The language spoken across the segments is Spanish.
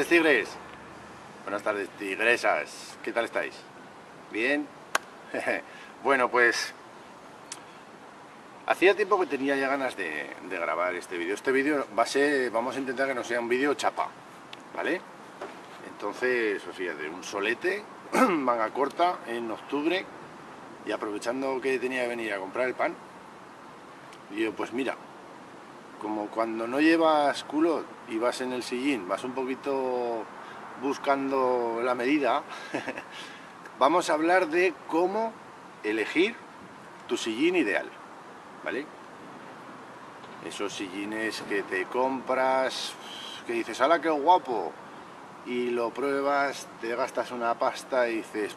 tardes, tigres. Buenas tardes, tigresas. ¿Qué tal estáis? ¿Bien? Bueno, pues hacía tiempo que tenía ya ganas de grabar este vídeo. Este vídeo vamos a intentar que no sea un vídeo chapa, ¿vale? Entonces, pues fíjate, un solete, manga corta, en octubre, y aprovechando que tenía que venir a comprar el pan, y yo, pues mira, como cuando no llevas culo y vas en el sillín, vas un poquito buscando la medida, vamos a hablar de cómo elegir tu sillín ideal, ¿vale? Esos sillines que te compras, que dices, ¡hala, qué guapo! Y lo pruebas, te gastas una pasta y dices,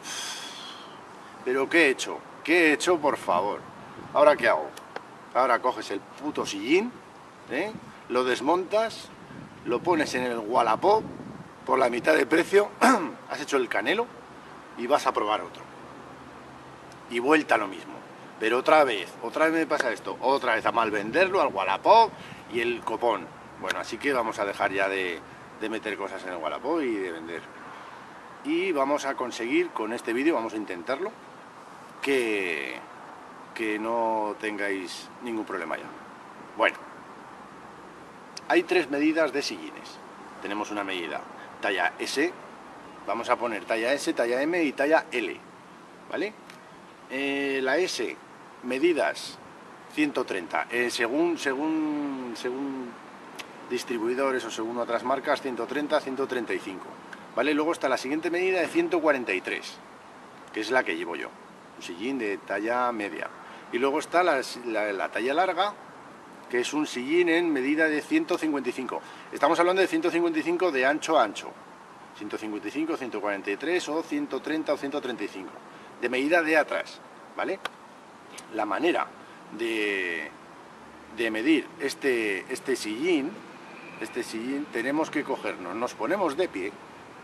¿pero qué he hecho? ¿Qué he hecho, por favor? ¿Ahora qué hago? Ahora coges el puto sillín, lo desmontas, lo pones en el Wallapop por la mitad de precio, has hecho el canelo y vas a probar otro. Y vuelta a lo mismo. Pero otra vez me pasa esto, otra vez a mal venderlo al Wallapop y el copón. Bueno, así que vamos a dejar ya de meter cosas en el Wallapop y de vender. Y vamos a conseguir con este vídeo, vamos a intentarlo, que no tengáis ningún problema ya. Bueno, hay tres medidas de sillines. Tenemos una medida talla S, vamos a poner talla S, talla M y talla L, ¿vale? La S, medidas 130, según distribuidores o según otras marcas, 130, 135, ¿vale? Luego está la siguiente medida de 143, que es la que llevo yo, un sillín de talla media. Y luego está la talla larga, que es un sillín en medida de 155. Estamos hablando de 155 de ancho a ancho. 155, 143 o 130 o 135. De medida de atrás, ¿vale? La manera de medir este sillín, tenemos que cogernos, nos ponemos de pie,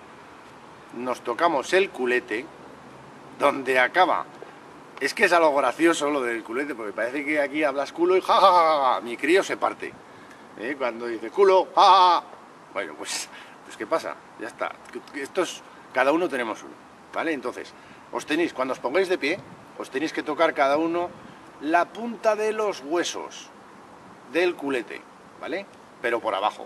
nos tocamos el culete, donde acaba. Es que es algo gracioso lo del culete, porque parece que aquí hablas culo y jajaja, mi crío se parte. Cuando dice culo, jajaja. Bueno, pues ¿qué pasa? Ya está. Cada uno tenemos uno, ¿vale? Entonces, cuando os pongáis de pie, os tenéis que tocar cada uno la punta de los huesos del culete, ¿vale? Pero por abajo.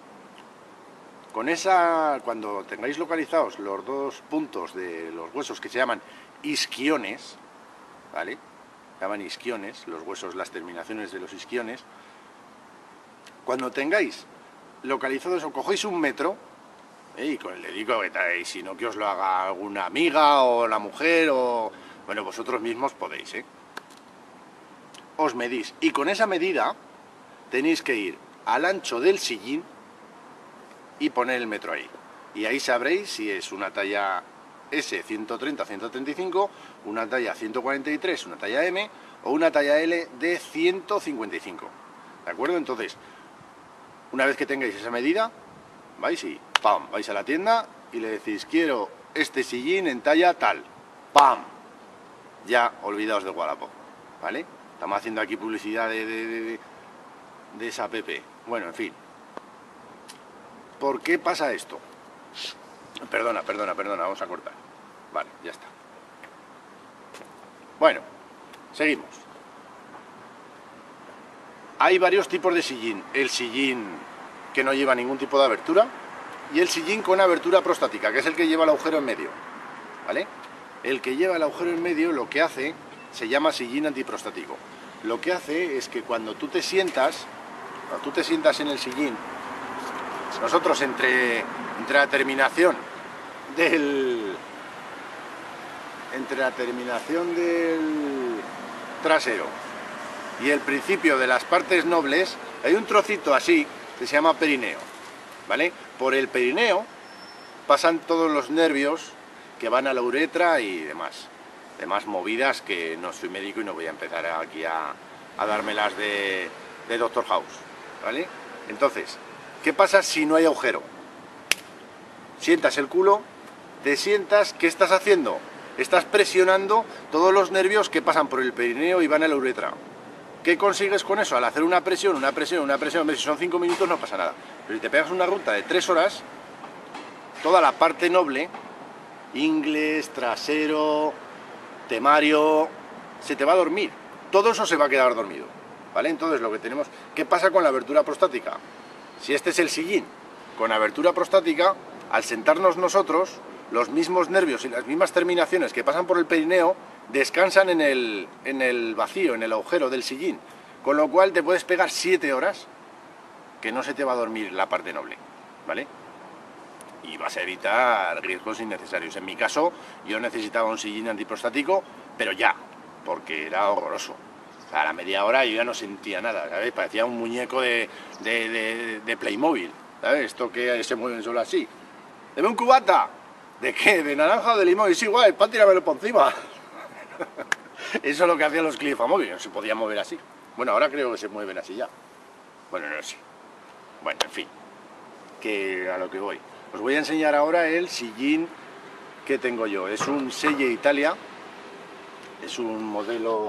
Con esa, cuando tengáis localizados los dos puntos de los huesos que se llaman isquiones, ¿vale? Se llaman isquiones, los huesos, las terminaciones de los isquiones. Cuando tengáis localizado eso, cogéis un metro, y con el dedico que traéis, si no que os lo haga alguna amiga o la mujer, o bueno, vosotros mismos podéis, os medís, y con esa medida tenéis que ir al ancho del sillín y poner el metro ahí. Y ahí sabréis si es una talla S 130, 135, una talla 143, una talla M o una talla L de 155. ¿De acuerdo? Entonces, una vez que tengáis esa medida, vais y ¡pam! Vais a la tienda y le decís, quiero este sillín en talla tal. ¡Pam! Ya, olvidaos del Wallapop, ¿vale? Estamos haciendo aquí publicidad de esa PP. Bueno, en fin. ¿Por qué pasa esto? Perdona, vamos a cortar. Vale, ya está. Bueno, seguimos. Hay varios tipos de sillín. El sillín que no lleva ningún tipo de abertura y el sillín con abertura prostática, que es el que lleva el agujero en medio, ¿vale? El que lleva el agujero en medio lo que hace, se llama sillín antiprostático. Lo que hace es que cuando tú te sientas en el sillín, nosotros entre la terminación del trasero y el principio de las partes nobles hay un trocito así que se llama perineo, ¿vale? Por el perineo pasan todos los nervios que van a la uretra y demás movidas, que no soy médico y no voy a empezar aquí a dármelas de Doctor House, ¿vale? Entonces, ¿qué pasa si no hay agujero? Sientas el culo, te sientas, ¿qué estás haciendo? Estás presionando todos los nervios que pasan por el perineo y van a la uretra. ¿Qué consigues con eso? Al hacer una presión, si son 5 minutos no pasa nada. Pero si te pegas una ruta de 3 horas, toda la parte noble, ingles, trasero, temario, se te va a dormir. Todo eso se va a quedar dormido, ¿vale? Entonces lo que tenemos... ¿Qué pasa con la abertura prostática? Si este es el sillín con abertura prostática, al sentarnos nosotros, los mismos nervios y las mismas terminaciones que pasan por el perineo descansan en el vacío, en el agujero del sillín, con lo cual te puedes pegar 7 horas que no se te va a dormir la parte noble, ¿vale? Y vas a evitar riesgos innecesarios. En mi caso, yo necesitaba un sillín antiprostático, pero ya, porque era horroroso. O sea, a la media hora yo ya no sentía nada, ¿sabes? Parecía un muñeco de Playmobil, ¿sabes? Esto que se mueven solo así. ¡Deme un cubata! ¿De qué? ¿De naranja o de limón? Es igual, para tirármelo por encima. Eso es lo que hacían los Clifamobil, no se podía mover así. Bueno, ahora creo que se mueven así ya. Bueno, no sé. Bueno, en fin, que a lo que voy. Os voy a enseñar ahora el sillín que tengo yo. Es un Selle Italia. Es un modelo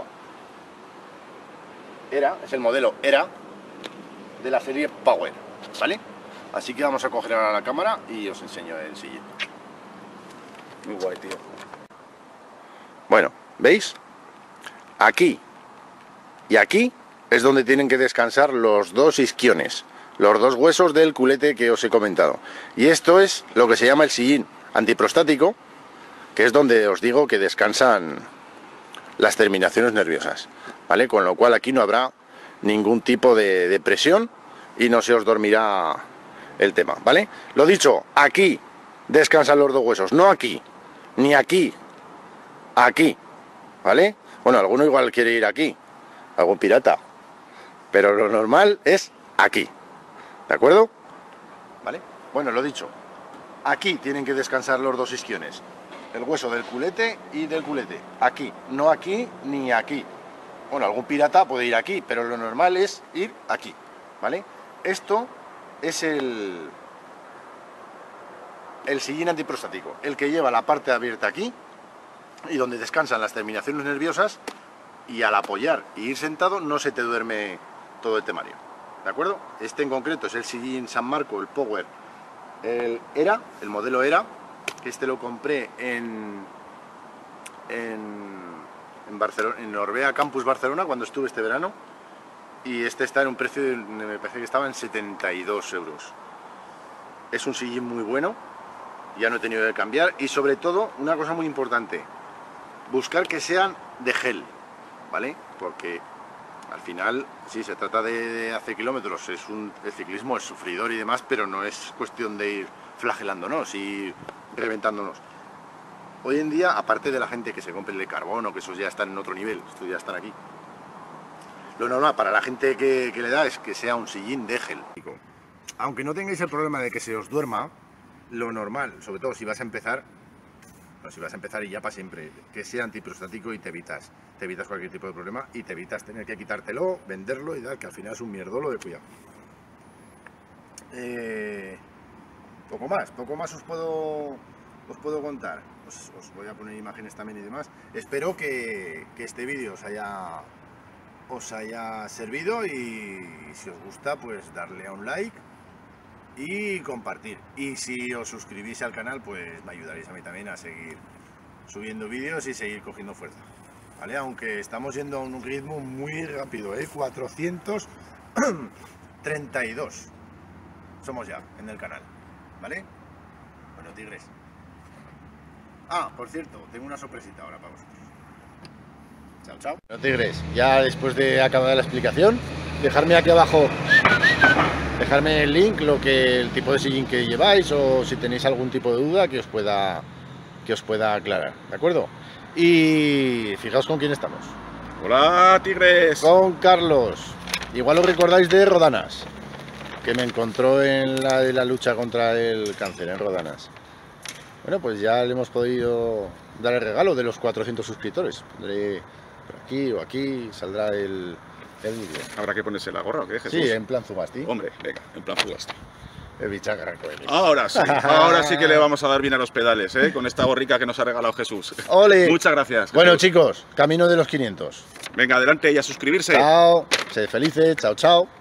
ERA, es el modelo ERA de la serie Power, ¿vale? Así que vamos a coger ahora la cámara y os enseño el sillín. Muy guay, tío. Bueno, ¿veis? Aquí y aquí es donde tienen que descansar los dos isquiones, los dos huesos del culete que os he comentado. Y esto es lo que se llama el sillín antiprostático, que es donde os digo que descansan las terminaciones nerviosas, ¿vale? Con lo cual aquí no habrá ningún tipo de presión y no se os dormirá el tema, ¿vale? Lo dicho, aquí descansan los dos huesos, no aquí, ni aquí, aquí, ¿vale? Bueno, alguno igual quiere ir aquí, algún pirata, pero lo normal es aquí, ¿de acuerdo? ¿Vale? Bueno, lo dicho, aquí tienen que descansar los dos isquiones, el hueso del culete y del culete, aquí, no aquí ni aquí. Bueno, algún pirata puede ir aquí, pero lo normal es ir aquí, ¿vale? Esto es el sillín antiprostático, el que lleva la parte abierta aquí y donde descansan las terminaciones nerviosas, y al apoyar y ir sentado no se te duerme todo el temario, ¿de acuerdo? Este en concreto es el sillín San Marco, el Power, el ERA, el modelo ERA, que este lo compré en Barcelona, en Orbea Campus Barcelona, cuando estuve este verano, y este está en un precio, me parece que estaba en 72 euros. Es un sillín muy bueno, ya no he tenido que cambiar, y sobre todo, una cosa muy importante, buscar que sean de gel, ¿vale? Porque al final, sí, se trata de hacer kilómetros, el ciclismo es sufridor y demás, pero no es cuestión de ir flagelándonos y reventándonos. Hoy en día, aparte de la gente que se compre el de carbono, que esos ya están en otro nivel, estos ya están aquí, lo normal para la gente que le da es que sea un sillín de gel. Aunque no tengáis el problema de que se os duerma, lo normal, sobre todo si vas a empezar, y ya para siempre, que sea antiprostático y te evitas cualquier tipo de problema y te evitas tener que quitártelo, venderlo y tal, que al final es un mierdolo de cuidado. Poco más os puedo contar. Os voy a poner imágenes también y demás. Espero que este vídeo os haya servido, y si os gusta, pues darle a un like y compartir. Y si os suscribís al canal, pues me ayudaréis a mí también a seguir subiendo vídeos y seguir cogiendo fuerza, ¿vale? Aunque estamos yendo a un ritmo muy rápido, 432 somos ya en el canal, ¿vale? Bueno, tigres. Ah, por cierto, tengo una sorpresita ahora para vosotros. Chao, chao. Bueno, tigres, ya después de acabar la explicación, dejarme aquí abajo, dejarme el link, el tipo de sillín que lleváis, o si tenéis algún tipo de duda que os pueda aclarar, ¿de acuerdo? Y fijaos con quién estamos. Hola, tigres. Con Carlos. Igual os recordáis de Rodanas, que me encontró en la lucha contra el cáncer en Rodanas. Bueno, pues ya le hemos podido dar el regalo de los 400 suscriptores. Pondré por aquí o aquí, saldrá el vídeo. ¿Habrá que ponerse la gorra o qué, Jesús? Sí, en plan Zubasti. Hombre, venga, en plan Zubasti. El bichaca. Ahora sí que le vamos a dar bien a los pedales, ¿eh? Con esta borrica que nos ha regalado Jesús. ¡Ole! Muchas gracias, Jesús. Bueno, chicos, camino de los 500. Venga, adelante y a suscribirse. Chao, sed felices, chao, chao.